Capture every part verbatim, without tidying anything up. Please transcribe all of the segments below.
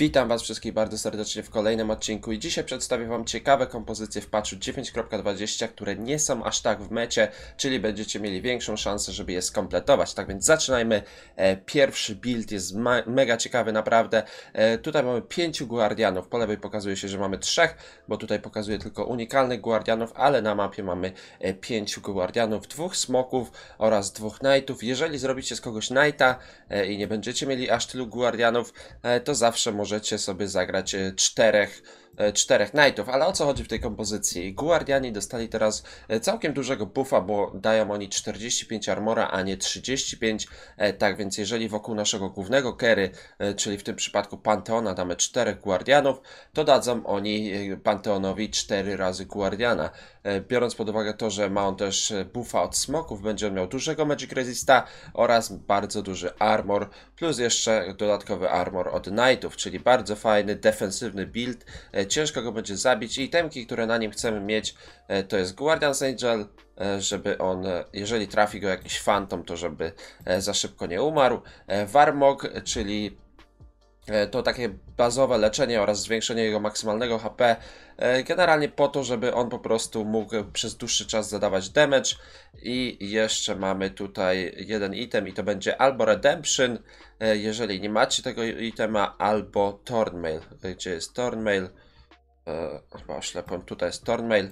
Witam Was wszystkich bardzo serdecznie w kolejnym odcinku i dzisiaj przedstawię Wam ciekawe kompozycje w patchu dziewięć kropka dwadzieścia, które nie są aż tak w mecie, czyli będziecie mieli większą szansę, żeby je skompletować. Tak więc zaczynajmy. E, pierwszy build jest mega ciekawy naprawdę. E, tutaj mamy pięciu guardianów, po lewej pokazuje się, że mamy trzech, bo tutaj pokazuje tylko unikalnych guardianów, ale na mapie mamy e, pięciu guardianów, dwóch smoków oraz dwóch knightów. Jeżeli zrobicie z kogoś knighta e, i nie będziecie mieli aż tylu guardianów, e, to zawsze możecie sobie zagrać czterech, czterech knightów, ale o co chodzi w tej kompozycji? Guardiani dostali teraz całkiem dużego buffa, bo dają oni czterdzieści pięć armora, a nie trzydzieści pięć, tak więc jeżeli wokół naszego głównego carry, czyli w tym przypadku Panteona, damy czterech guardianów, to dadzą oni Panteonowi cztery razy guardiana. Biorąc pod uwagę to, że ma on też buffa od smoków, będzie on miał dużego magic resista oraz bardzo duży armor, plus jeszcze dodatkowy armor od knightów, czyli bardzo fajny, defensywny build. Ciężko go będzie zabić i itemki, które na nim chcemy mieć, to jest Guardian's Angel, żeby on, jeżeli trafi go jakiś fantom, to żeby za szybko nie umarł. Warmog, czyli to takie bazowe leczenie oraz zwiększenie jego maksymalnego H P, generalnie po to, żeby on po prostu mógł przez dłuższy czas zadawać damage. I jeszcze mamy tutaj jeden item i to będzie albo Redemption, jeżeli nie macie tego itema, albo Thornmail. Gdzie jest Thornmail? Chyba oślepłem, tutaj jest Thornmail.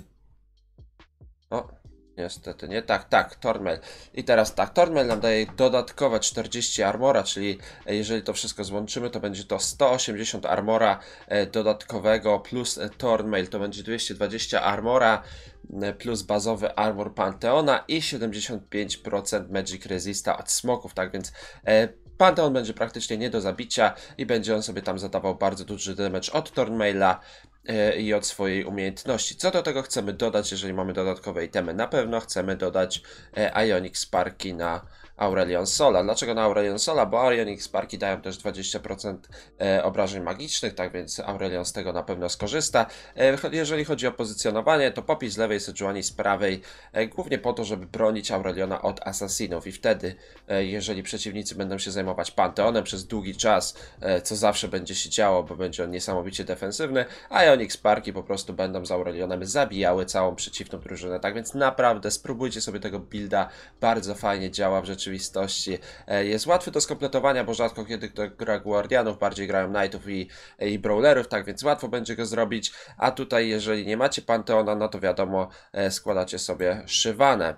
O, niestety nie, tak, tak, Thornmail. I teraz tak, Thornmail nam daje dodatkowe czterdzieści armora, czyli jeżeli to wszystko złączymy, to będzie to sto osiemdziesiąt armora dodatkowego, plus Thornmail to będzie dwieście dwadzieścia armora, plus bazowy armor Panteona i siedemdziesiąt pięć procent magic resista od smoków, tak więc e, Panteon będzie praktycznie nie do zabicia i będzie on sobie tam zadawał bardzo duży damage od Thornmaila i od swojej umiejętności. Co do tego chcemy dodać, jeżeli mamy dodatkowe itemy? Na pewno chcemy dodać Ionic Sparki na Aurelion Sola. Dlaczego na Aurelion Sola? Bo Ionic Sparki dają też dwadzieścia procent obrażeń magicznych, tak więc Aurelion z tego na pewno skorzysta. Jeżeli chodzi o pozycjonowanie, to Poppy z lewej, Sejuani z prawej, głównie po to, żeby bronić Aureliona od asasinów i wtedy, jeżeli przeciwnicy będą się zajmować Panteonem przez długi czas, co zawsze będzie się działo, bo będzie on niesamowicie defensywny, a Ionic Sparki po prostu będą z Aurelionem zabijały całą przeciwną drużynę. Tak więc naprawdę spróbujcie sobie tego builda, bardzo fajnie działa w rzeczywistości. Jest łatwy do skompletowania, bo rzadko kiedy kto gra Guardianów, bardziej grają Knightów i, i Brawlerów, tak więc łatwo będzie go zrobić. A tutaj jeżeli nie macie Panteona, no to wiadomo, składacie sobie Shyvanę.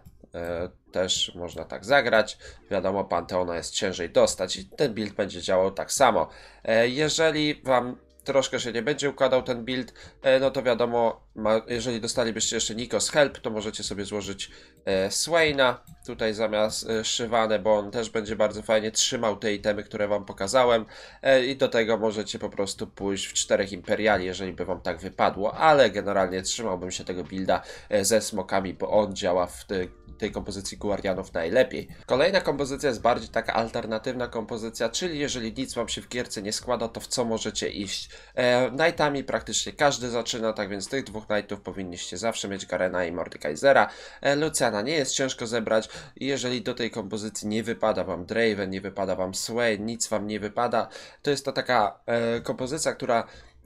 Też można tak zagrać. Wiadomo, Panteona jest ciężej dostać i ten build będzie działał tak samo. Jeżeli Wam troszkę się nie będzie układał ten build, no to wiadomo, jeżeli dostalibyście jeszcze Nikos Help, to możecie sobie złożyć e, Swaina tutaj zamiast e, Shyvanę, bo on też będzie bardzo fajnie trzymał te itemy, które Wam pokazałem, e, i do tego możecie po prostu pójść w czterech Imperiali, jeżeli by Wam tak wypadło, ale generalnie trzymałbym się tego builda e, ze smokami, bo on działa w te, tej kompozycji Guardianów najlepiej. Kolejna kompozycja jest bardziej taka alternatywna kompozycja, czyli jeżeli nic Wam się w gierce nie składa, to w co możecie iść? E, Knightami praktycznie każdy zaczyna, tak więc tych dwóch Knightów powinniście zawsze mieć, Garena i Mordekaisera. E, Luciana nie jest ciężko zebrać i jeżeli do tej kompozycji nie wypada Wam Draven, nie wypada Wam Swain, nic Wam nie wypada, to jest to taka e, kompozycja, która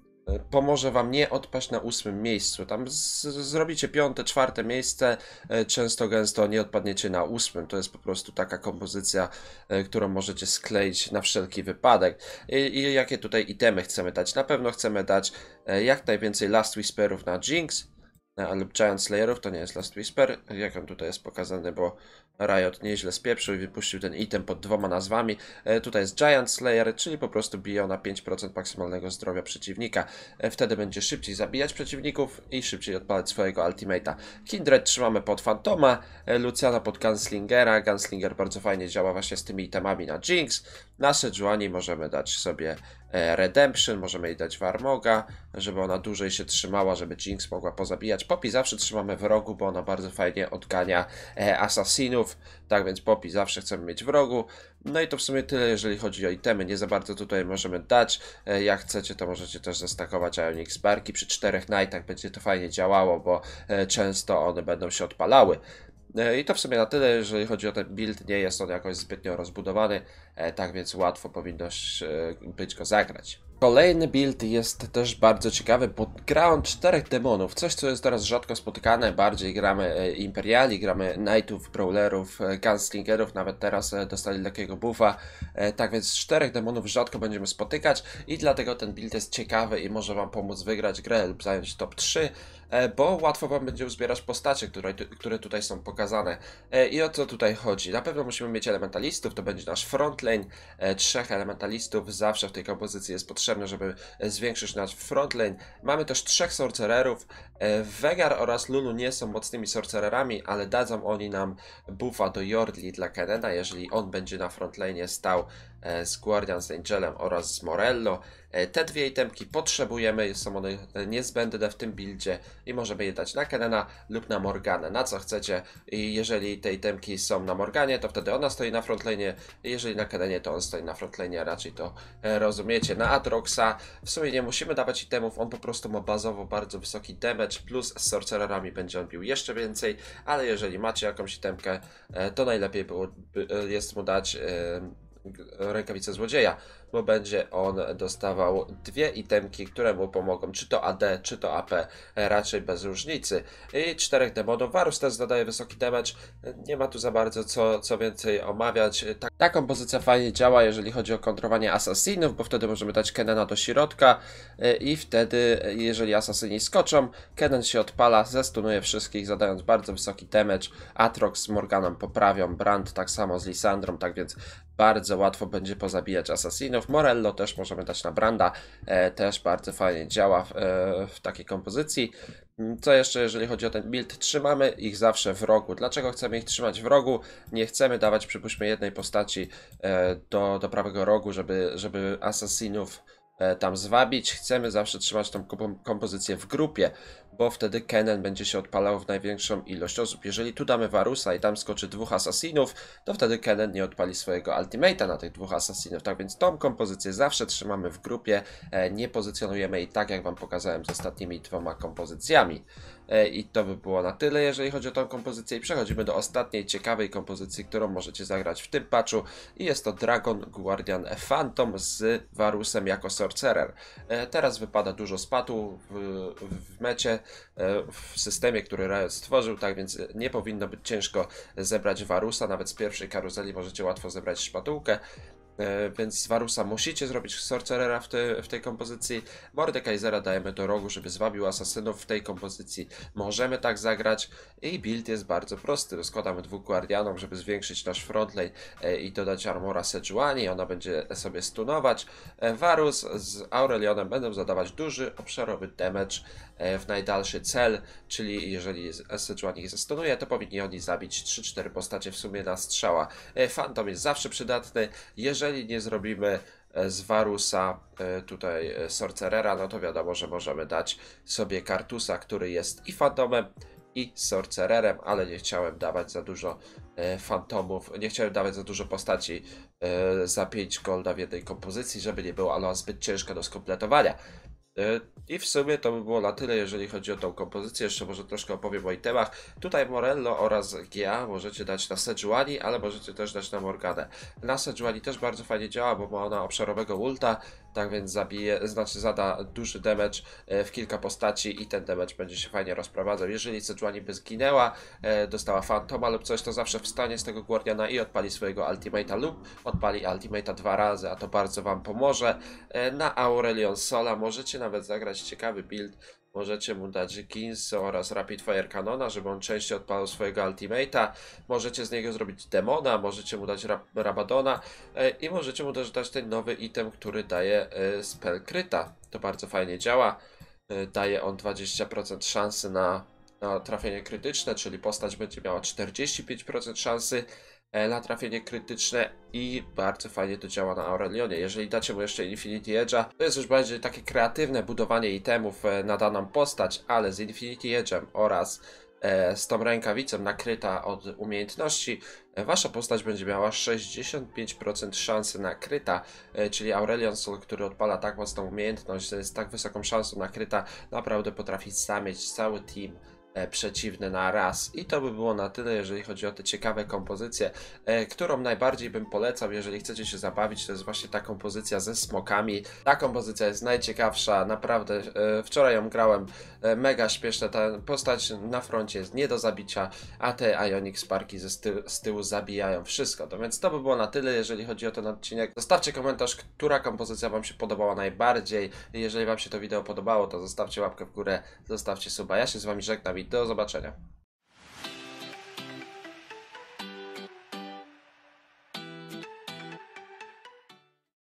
pomoże Wam nie odpaść na ósmym miejscu. Tam z, zrobicie piąte, czwarte miejsce, często gęsto nie odpadniecie na ósmym. To jest po prostu taka kompozycja, którą możecie skleić na wszelki wypadek. I, i jakie tutaj itemy chcemy dać? Na pewno chcemy dać jak najwięcej Last Whisperów na Jinx lub Giant Slayerów, to nie jest Last Whisper, jak on tutaj jest pokazany, bo Riot nieźle spieprzył i wypuścił ten item pod dwoma nazwami. E, tutaj jest Giant Slayer, czyli po prostu biją na pięć procent maksymalnego zdrowia przeciwnika. E, wtedy będzie szybciej zabijać przeciwników i szybciej odpalać swojego ultimate'a. Kindred trzymamy pod Fantoma, e, Luciana pod Gunslingera. Gunslinger bardzo fajnie działa właśnie z tymi itemami na Jinx. Na Sejuani możemy dać sobie e, Redemption, możemy jej dać Warmoga, żeby ona dłużej się trzymała, żeby Jinx mogła pozabijać. Poppy zawsze trzymamy w rogu, bo ona bardzo fajnie odgania e, asasinów. Tak więc Poppy zawsze chcemy mieć w rogu. No i to w sumie tyle, jeżeli chodzi o itemy. Nie za bardzo tutaj możemy dać. Jak chcecie, to możecie też zestakować Ionic Sparki. Przy czterech Knightach będzie to fajnie działało, bo często one będą się odpalały. I to w sumie na tyle, jeżeli chodzi o ten build. Nie jest on jakoś zbytnio rozbudowany, tak więc łatwo powinno być go zagrać. Kolejny build jest też bardzo ciekawy, bo grałem czterech demonów, coś co jest teraz rzadko spotykane, bardziej gramy e, Imperiali, gramy Knightów, Brawlerów, e, Gunslingerów, nawet teraz e, dostali lekkiego buffa, e, tak więc czterech demonów rzadko będziemy spotykać i dlatego ten build jest ciekawy i może wam pomóc wygrać grę lub zająć top trzy, e, bo łatwo wam będzie uzbierać postacie, które, które tutaj są pokazane. E, I o co tutaj chodzi? Na pewno musimy mieć elementalistów, to będzie nasz frontlane, e, trzech elementalistów zawsze w tej kompozycji jest potrzebne, żeby zwiększyć nasz frontlane. Mamy też trzech sorcererów. Veigar oraz Lulu nie są mocnymi sorcererami, ale dadzą oni nam buffa do Yordli dla Kenena, jeżeli on będzie na frontlane stał z Guardian, z Angelem oraz z Morello. Te dwie itemki potrzebujemy, są one niezbędne w tym buildzie i możemy je dać na Kenena lub na Morganę, na co chcecie. I jeżeli te itemki są na Morganie, to wtedy ona stoi na frontlane, jeżeli na Kenenie, to on stoi na frontlane, raczej to rozumiecie. Na Aatroxa w sumie nie musimy dawać itemów, on po prostu ma bazowo bardzo wysoki damage, plus z sorcererami będzie on bił jeszcze więcej, ale jeżeli macie jakąś itemkę, to najlepiej było, jest mu dać rękawice złodzieja, bo będzie on dostawał dwie itemki, które mu pomogą, czy to A D, czy to A P, raczej bez różnicy. I czterech demonów. Varus też zadaje wysoki damage, nie ma tu za bardzo co, co więcej omawiać. Ta, ta kompozycja fajnie działa, jeżeli chodzi o kontrowanie asasinów, bo wtedy możemy dać Kenena do środka i wtedy, jeżeli asasyni skoczą, Kenen się odpala, zestunuje wszystkich, zadając bardzo wysoki damage. Aatrox z Morganą poprawią, Brand tak samo z Lisandrą, tak więc bardzo łatwo będzie pozabijać asasinów. Morello też możemy dać na Branda, e, też bardzo fajnie działa w, e, w takiej kompozycji. Co jeszcze, jeżeli chodzi o ten build? Trzymamy ich zawsze w rogu. Dlaczego chcemy ich trzymać w rogu? Nie chcemy dawać, przypuśćmy, jednej postaci e, do, do prawego rogu, żeby, żeby asasinów e, tam zwabić. Chcemy zawsze trzymać tą kompozycję w grupie, bo wtedy Kenen będzie się odpalał w największą ilość osób. Jeżeli tu damy Varusa i tam skoczy dwóch asasinów, to wtedy Kenen nie odpali swojego ultimate'a na tych dwóch asasinów. Tak więc tą kompozycję zawsze trzymamy w grupie, nie pozycjonujemy jej tak, jak wam pokazałem z ostatnimi dwoma kompozycjami. I to by było na tyle, jeżeli chodzi o tą kompozycję. I przechodzimy do ostatniej ciekawej kompozycji, którą możecie zagrać w tym patchu. I jest to Dragon Guardian Phantom z Varusem jako Sorcerer. Teraz wypada dużo spatu w, w mecie, w systemie, który Riot stworzył, tak więc nie powinno być ciężko zebrać Varusa. Nawet z pierwszej karuzeli możecie łatwo zebrać szpatułkę. Więc z Varusa musicie zrobić Sorcerera w, te, w tej kompozycji. Mordekaisera dajemy do rogu, żeby zwabił asasynów w tej kompozycji. Możemy tak zagrać i build jest bardzo prosty. Składamy dwóch Guardianów, żeby zwiększyć nasz frontline i dodać armora Sejuani. Ona będzie sobie stunować. Varus z Aurelionem będą zadawać duży, obszarowy damage w najdalszy cel, czyli jeżeli Sejuani ich zastunuje, to powinni oni zabić trzy cztery postacie w sumie na strzała. Phantom jest zawsze przydatny. Jeżeli nie zrobimy z Varusa tutaj Sorcerera, no to wiadomo, że możemy dać sobie Kartusa, który jest i Fantomem, i Sorcererem, ale nie chciałem dawać za dużo e, fantomów, nie chciałem dawać za dużo postaci e, za pięć golda w jednej kompozycji, żeby nie była ona zbyt ciężka do skompletowania. I w sumie to by było na tyle, jeżeli chodzi o tą kompozycję. Jeszcze może troszkę opowiem o itemach. Tutaj Morello oraz G A możecie dać na Sejuani, ale możecie też dać na Morganę. Na Sejuani też bardzo fajnie działa, bo ma ona obszarowego ulta, tak więc zabije, znaczy zada duży damage w kilka postaci i ten damage będzie się fajnie rozprowadzał. Jeżeli Sejuani by zginęła, dostała Fantoma lub coś, to zawsze wstanie z tego Guardiana i odpali swojego ultimate'a lub odpali ultimate'a dwa razy, a to bardzo wam pomoże. Na Aurelion Sola możecie nawet zagrać ciekawy build. Możecie mu dać Ginso oraz Rapid Fire Canona, żeby on częściej odpalał swojego ultimate'a. Możecie z niego zrobić Demona, możecie mu dać Rab Rabadona e, i możecie mu też dać ten nowy item, który daje e, spell kryta. To bardzo fajnie działa. E, daje on dwadzieścia procent szansy na, na trafienie krytyczne, czyli postać będzie miała czterdzieści pięć procent szansy na trafienie krytyczne i bardzo fajnie to działa na Aurelionie. Jeżeli dacie mu jeszcze Infinity Edge'a, to jest już bardziej takie kreatywne budowanie itemów na daną postać, ale z Infinity Edge'em oraz e, z tą rękawicą nakryta od umiejętności, e, wasza postać będzie miała sześćdziesiąt pięć procent szansy na kryta, e, czyli Aurelion Sol, który odpala tak mocną umiejętność, z tak wysoką szansą na kryta, naprawdę potrafi zamieć cały team e, przeciwny na raz. I to by było na tyle, jeżeli chodzi o te ciekawe kompozycje, e, którą najbardziej bym polecał, jeżeli chcecie się zabawić, to jest właśnie ta kompozycja ze smokami. Ta kompozycja jest najciekawsza, naprawdę e, wczoraj ją grałem, e, mega śpieszna, ta postać na froncie jest nie do zabicia, a te Ionic Sparki ze ty z tyłu zabijają wszystko. To więc to by było na tyle, jeżeli chodzi o ten odcinek. Zostawcie komentarz, która kompozycja wam się podobała najbardziej. Jeżeli wam się to wideo podobało, to zostawcie łapkę w górę, zostawcie suba. Ja się z wami żegnam i do zobaczenia.